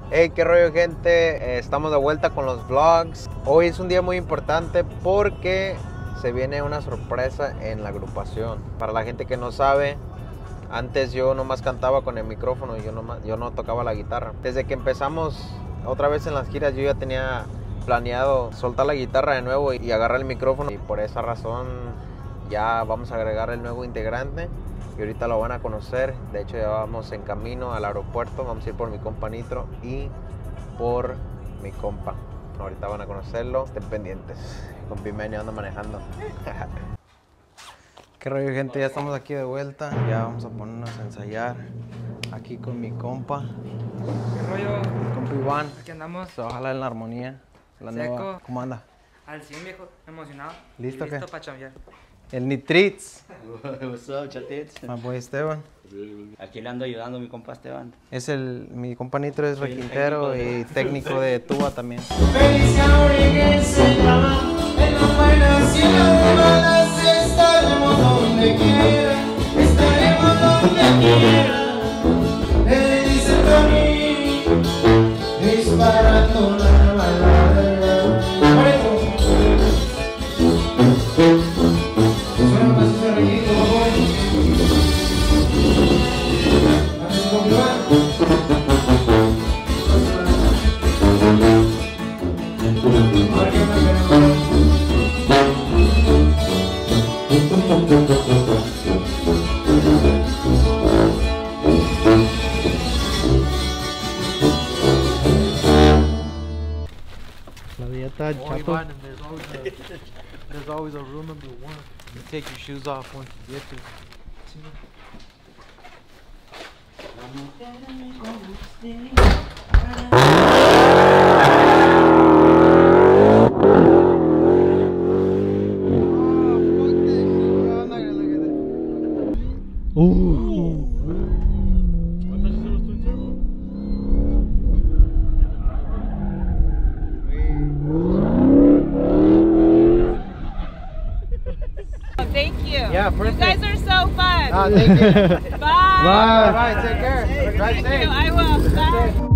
Hey, qué rollo, gente. Estamos de vuelta con los vlogs. Hoy es un día muy importante porque se viene una sorpresa en la agrupación. Para la gente que no sabe, antes yo nomás cantaba con el micrófono y yo no tocaba la guitarra. Desde que empezamos otra vez en las giras, yo ya tenía planeado soltar la guitarra de nuevo y agarrar el micrófono, y por esa razón ya vamos a agregar el nuevo integrante y ahorita lo van a conocer. De hecho, ya vamos en camino al aeropuerto. Vamos a ir por mi compa Nitro y por mi compa. Ahorita van a conocerlo, estén pendientes. Con Pimenio anda manejando. Qué rollo, gente, ya estamos aquí de vuelta. Ya vamos a ponernos a ensayar aquí con mi compa. ¿Qué rollo? Mi compa Iván. Aquí andamos. Ojalá en la armonía. La Seco. nueva. ¿Cómo anda? Al 100, viejo. Emocionado. ¿Listo qué? Listo para chambear. El Nitrits. What's up, chatits? My boy Esteban. Aquí le ando ayudando a mi compa Esteban. Mi compa Nitro es requintero y técnico de tuba también. La dieta chato. There's always a rule number one. You take your shoes off once you get there. Thank you. Yeah, you perfect. guys are so fun. Ah, thank you. Bye. Bye. Bye. Take care. Drive Thank safe. you. I will. Bye.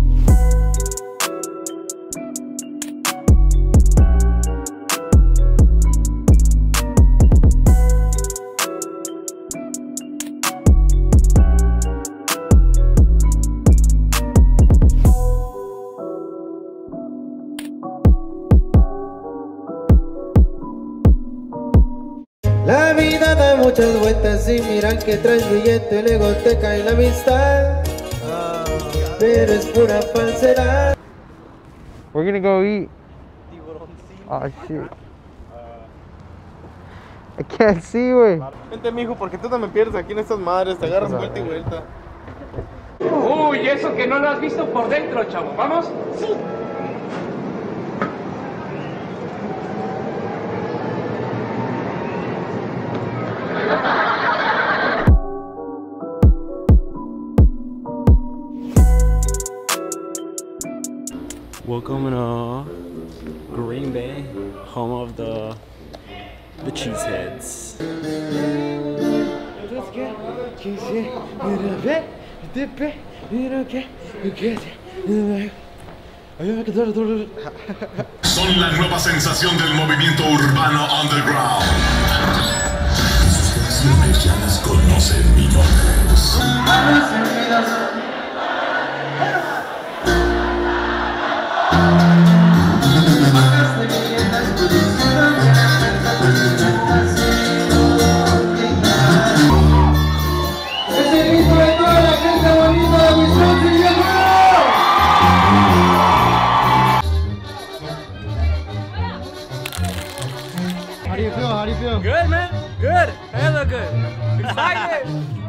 La vida da muchas vueltas y miran que traes billete, luego te cae la amistad, pero es pura falsedad. We're gonna go eat. Oh shit. I can't see, güey. Vente, mijo, porque tú no me pierdes aquí en estas madres. Te agarras vuelta y vuelta. Uy, eso que no lo has visto por dentro, chavo. ¿Vamos? Sí. Welcome to Green Bay, home of the Cheeseheads. Son la nueva sensación del movimiento urbano underground. Sus canciones ya las conocen millones. How do you feel? How do you feel? Good, man. Good. Hella good. Excited.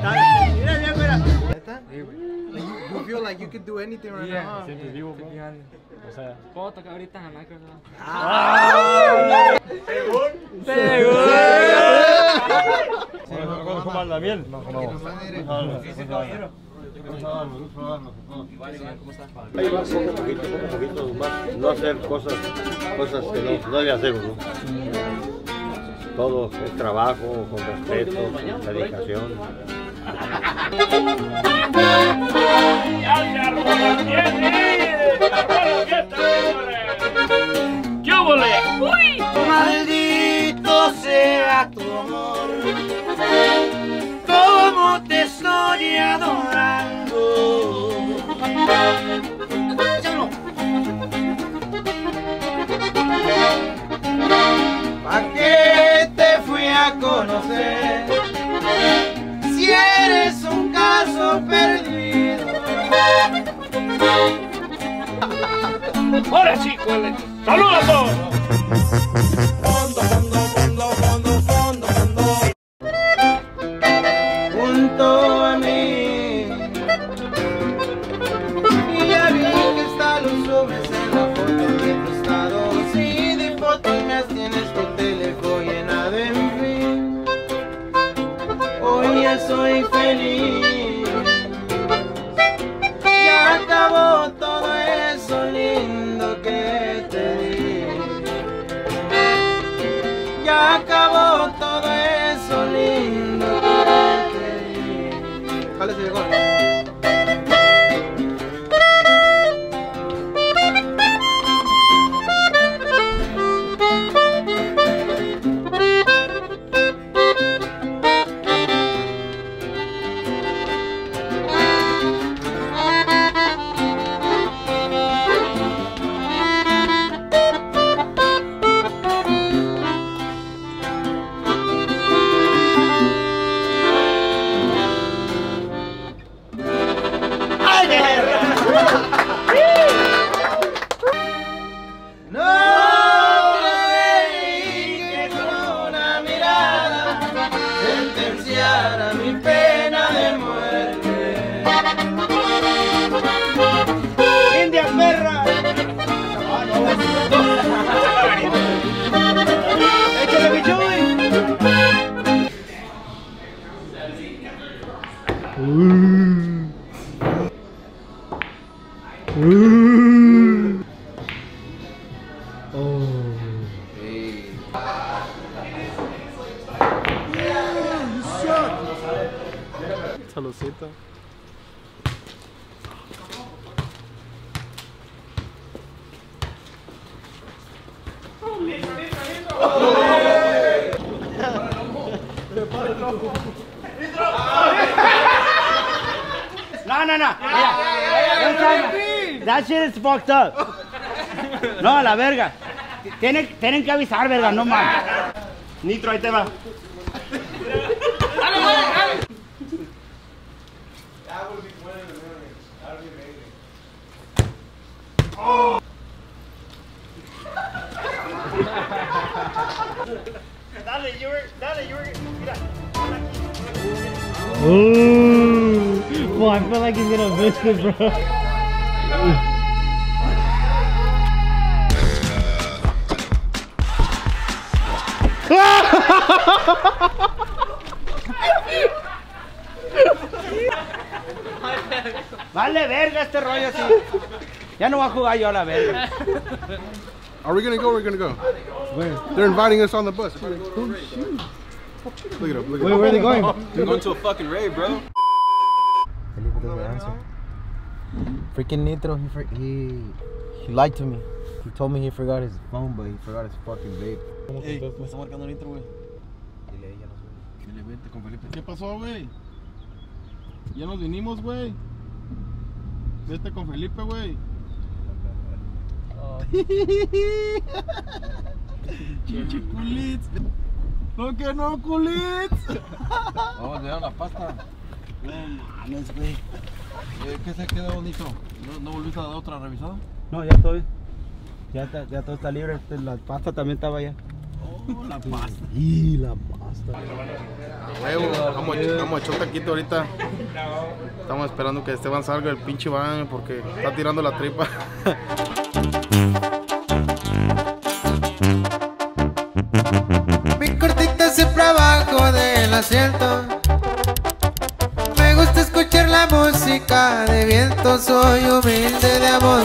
You feel like you could do anything right now. Sientes vivo, bro. O sea, ¿Puedo tocar ahorita en la micro? ¿cómo anda? ¿Bien? Ahí va poco a poquito más, no hacer cosas que no le hacemos, ¿no? Todo es trabajo, con respeto, dedicación. ¡Ya se armó la tienda! ¿Pa' qué te fui a conocer? Si eres un caso perdido. Ahora sí, cuele. ¡Saludos a todos! Junto a mí. Y ya vi que está lo subes en la foto de tu estado. Si de fotos me tienes tu teléfono llenado en fin. Hoy ya soy feliz. Ya acabó todo eso lindo que te di. Ya acabó todo eso lindo que te di. Jale, se llegó. No creí que con una mirada sentenciara mi pena de muerte. ¡India perra! ¡Échale, bichuy! Saludcita. No. That shit is fucked up. No, a la verga. Tienen que avisar, verga, no mames. Nitro, ahí te va. Dale, you were, mira. Ooh. Well, I feel like he's gonna miss it, bro. Vale verga este rollo así. Ya no voy a jugar yo a la verga. Are we gonna go? We're gonna go. Where? They're inviting us on the bus. Look it up. Look it up. Wait, where are they going? They're going to a fucking rave, bro. Felipe doesn't answer. Freaking Nitro, he lied to me. He told me he forgot his phone, but he forgot his fucking vape. Ey, me está marcando Nitro, güey. Dile, ya no sé. Dile, vente con Felipe. ¿Qué pasó, güey? Ya nos vinimos, güey. Vete con Felipe, güey. Culits. No, que no, culits. Vamos a llevar la pasta. No mames, güey. ¿Qué se quedó bonito? ¿No volviste a dar otra revisada? No, ya estoy. Ya todo está libre. La pasta también estaba allá. Oh, la pasta. Y la pasta. Huevo, vamos a echar un taquito ahorita. Estamos esperando que Esteban salga del pinche baño porque está tirando la tripa. Mi cortita siempre abajo del asiento. Me gusta escuchar la música de viento. Soy humilde de amor.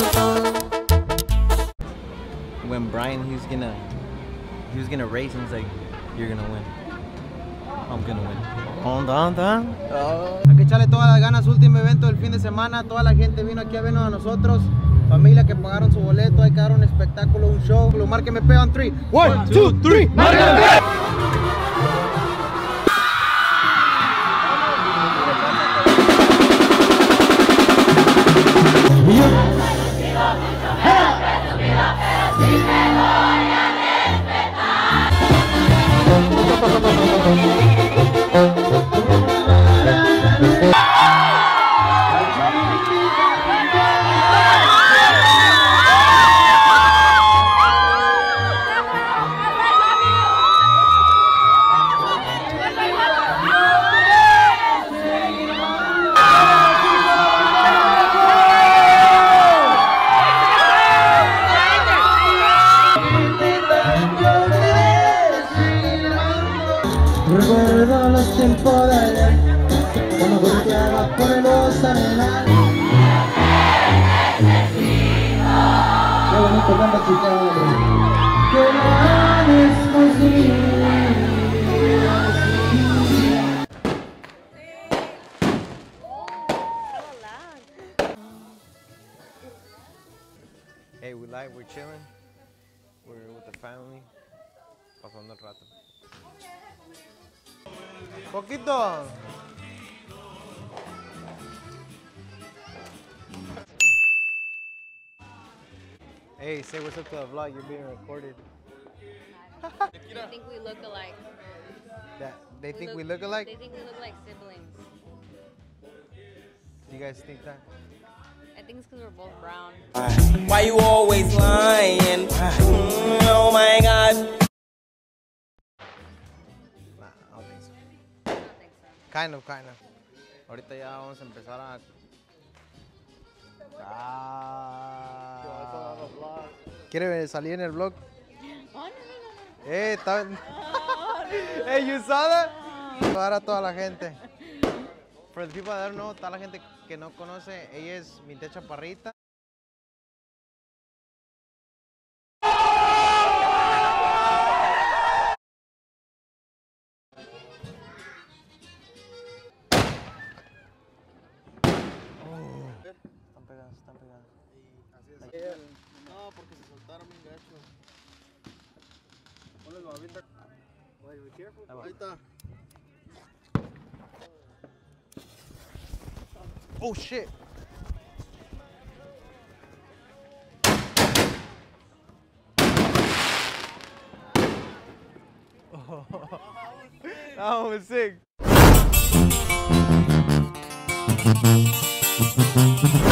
When Brian, he was gonna race, and he's like, "You're gonna win. I'm gonna win." Hay que echarle todas las ganas. Último evento del fin de semana. Toda la gente vino aquí a vernos a nosotros. Familia que pagaron su boleto. Hay que dar un espectáculo, un show. Márquenme peo en 3. 1, 2, 3. ¡Márquenme peo! Yo tocando Chicago. Que nada es posible. Hey, we're chilling. We're with the family. Pasando el rato. Poquito. Hey, say what's up to the vlog. You're being recorded. I think we look alike. They think we look alike? They think we look like siblings. Do you guys think that? I think it's because we're both brown. Why you always lying? Oh my God. Nah, I don't think so. Kind of. Ahorita ya vamos a empezar a... ¿Quiere salir en el vlog? Está... Hey, you saw that? Para toda la gente. For the people that don't know, toda la gente que no conoce, ella es mi tía Chaparrita. Están pegadas. Así es. No, porque se soltaron bien gacho. Ponle ahorita. Ahí está. Oh shit. That one was sick.